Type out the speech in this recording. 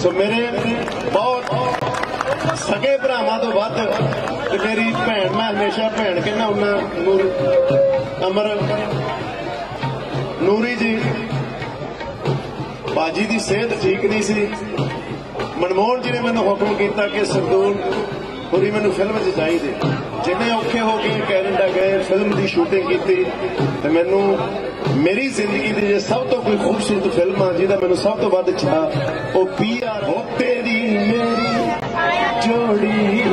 सो मेरे बहुत सगे भरावां तो वध ते मेरी भैन, मैं हमेशा भैन कहना हुन्ना, अमर नूरी जी बाजी की सेहत ठीक नहीं सी। मनमोहन जी ने मैंने हुक्म किया कि सरदूल पूरी मैंने फिल्म च चाहिए। जिन्हें औखे हो गए कैनेडा गए, फिल्म की शूटिंग की, तो मैनू मेरी जिंदगी की जो सब तो कोई खूबसूरत फिल्म आ जिहदा मैनू सब तो वध चाह वो PR हो तेरी मेरी जोड़ी